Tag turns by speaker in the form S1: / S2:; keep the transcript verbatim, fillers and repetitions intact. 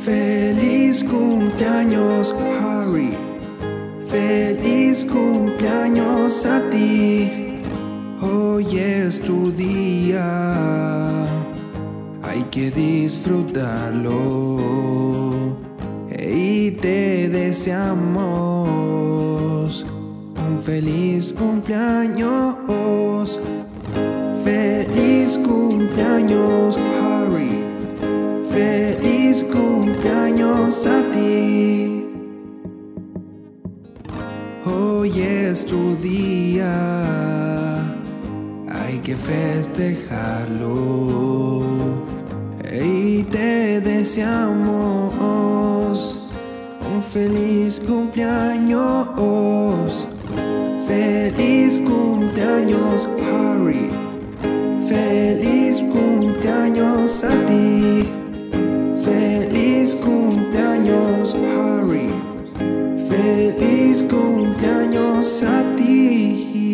S1: Feliz cumpleaños, Harry. Feliz cumpleaños a ti. Hoy es tu día, hay que disfrutarlo. Y te deseamos un feliz cumpleaños. Feliz cumpleaños, Harry. Feliz cumpleaños a ti. Hoy es tu día, hay que festejarlo. Y te deseamos un feliz cumpleaños. Feliz cumpleaños, Harry. Feliz cumpleaños a ti. Feliz cumpleaños, Harry. Feliz cumpleaños a ti.